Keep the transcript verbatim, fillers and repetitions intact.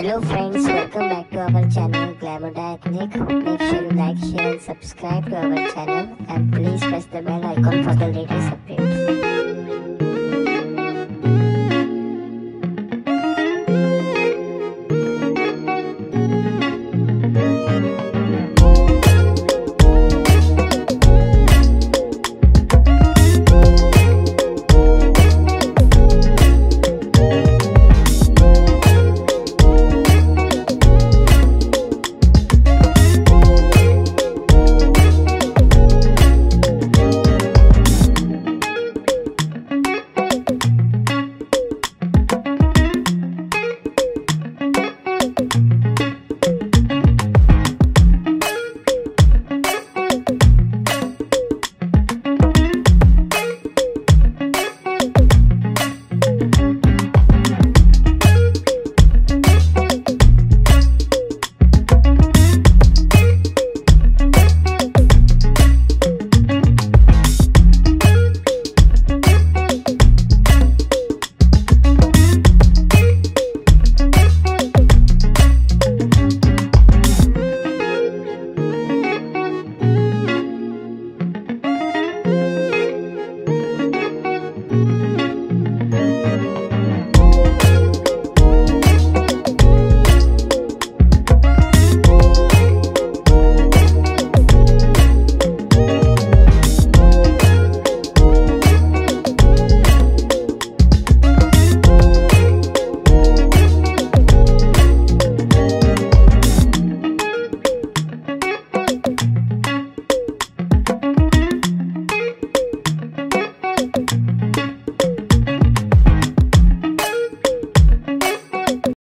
Hello friends, welcome back to our channel Glamour Ethnic. Make sure you like, share and subscribe to our channel and please press the bell icon for the latest updates.